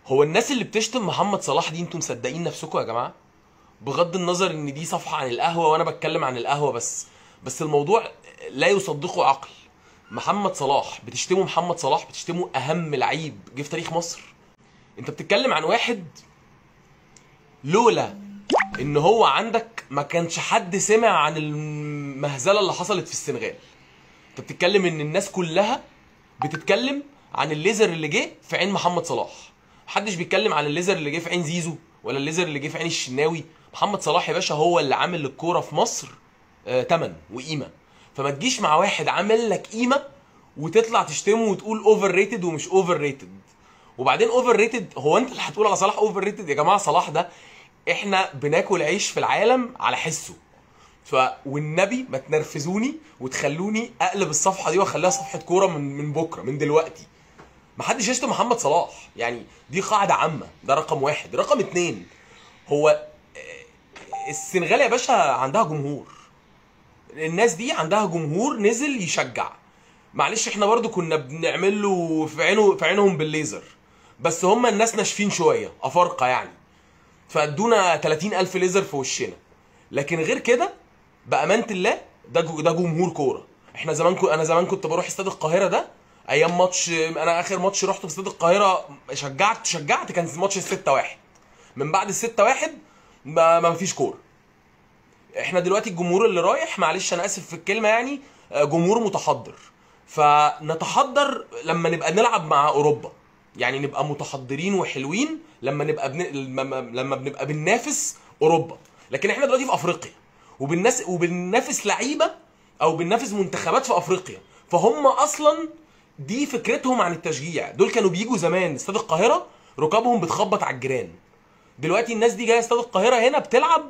هو الناس اللي بتشتم محمد صلاح دي انتوا مصدقين نفسكم يا جماعه؟ بغض النظر ان دي صفحه عن القهوه وانا بتكلم عن القهوه بس الموضوع لا يصدقه عقل. محمد صلاح بتشتمه، محمد صلاح بتشتمه اهم لعيب جه في تاريخ مصر. انت بتتكلم عن واحد لولا ان هو عندك ما كانش حد سمع عن المهزله اللي حصلت في السنغال. انت بتتكلم ان الناس كلها بتتكلم عن الليزر اللي جه في عين محمد صلاح، محدش بيتكلم عن الليزر اللي جه في عين زيزو ولا الليزر اللي جه في عين الشناوي. محمد صلاح يا باشا هو اللي عامل للكوره في مصر تمن وقيمه. فما تجيش مع واحد عامل لك قيمه وتطلع تشتمه وتقول اوفر ريتد ومش اوفر ريتد. وبعدين اوفر ريتد، هو انت اللي هتقول على صلاح اوفر ريتد؟ يا جماعه صلاح ده احنا بناكل عيش في العالم على حسه. والنبي ما تنرفزوني وتخلوني اقلب الصفحه دي واخليها صفحه كوره من بكره من دلوقتي. محدش يشتم محمد صلاح، يعني دي قاعده عامه. ده رقم واحد. رقم اتنين، هو السنغال يا باشا عندها جمهور، الناس دي عندها جمهور نزل يشجع. معلش احنا برضو كنا بنعمل له في عينهم بالليزر، بس هم الناس ناشفين شويه افارقه يعني، فادونا 30,000 ليزر في وشنا. لكن غير كده بامانه الله ده جمهور كوره. احنا زمان انا زمان كنت بروح استاد القاهره ده ايام ماتش. انا اخر ماتش رحته في استاد القاهره شجعت كان ماتش ال6-1. من بعد ال6-1 ما فيش كوره. احنا دلوقتي الجمهور اللي رايح، معلش انا اسف في الكلمه يعني، جمهور متحضر. فنتحضر لما نبقى نلعب مع اوروبا، يعني نبقى متحضرين وحلوين لما نبقى لما بنبقى بننافس اوروبا. لكن احنا دلوقتي في افريقيا وبننافس لعيبه او بننافس منتخبات في افريقيا، فهم اصلا دي فكرتهم عن التشجيع. دول كانوا بيجوا زمان استاد القاهره ركابهم بتخبط على الجيران. دلوقتي الناس دي جايه استاد القاهره هنا بتلعب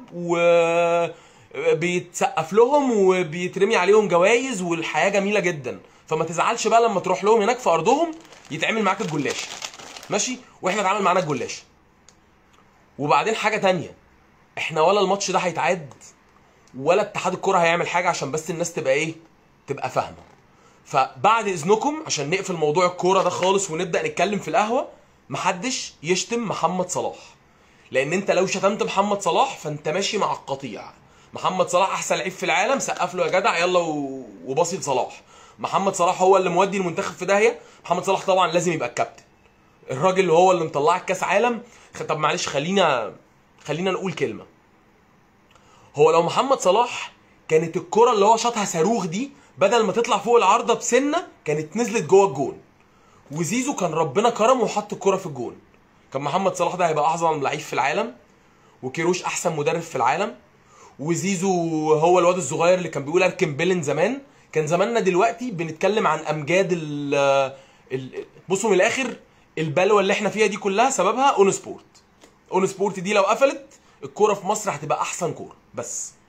بيتسقف لهم وبيترمي عليهم جوائز والحياه جميله جدا. فما تزعلش بقى لما تروح لهم هناك في ارضهم يتعمل معاك الجلاش، ماشي؟ واحنا اتعمل معانا الجلاش. وبعدين حاجه تانية، احنا ولا الماتش ده هيتعاد ولا اتحاد الكره هيعمل حاجه، عشان بس الناس تبقى ايه، تبقى فاهمه. فبعد اذنكم عشان نقفل موضوع الكوره ده خالص ونبدا نتكلم في القهوه، محدش يشتم محمد صلاح. لان انت لو شتمت محمد صلاح فانت ماشي مع القطيع. محمد صلاح احسن لعيب في العالم، سقف له يا جدع يلا وباصي لصلاح. محمد صلاح هو اللي مودي المنتخب في داهيه. محمد صلاح طبعا لازم يبقى الكابتن، الراجل اللي هو اللي مطلعك كاس عالم. طب معلش خلينا نقول كلمه. هو لو محمد صلاح كانت الكره اللي هو شاطها صاروخ دي بدل ما تطلع فوق العارضه بسنه كانت نزلت جوه الجون، وزيزو كان ربنا كرمه وحط الكره في الجون، كان محمد صلاح ده هيبقى اعظم لعيب في العالم، وكيروش احسن مدرب في العالم، وزيزو هو الواد الصغير اللي كان بيقول اركن بيلن زمان. كان زماننا دلوقتي بنتكلم عن امجاد بصوا من الاخر، البلوه اللي احنا فيها دي كلها سببها اون سبورت. اون سبورت دي لو قفلت الكوره في مصر هتبقى احسن كوره بس.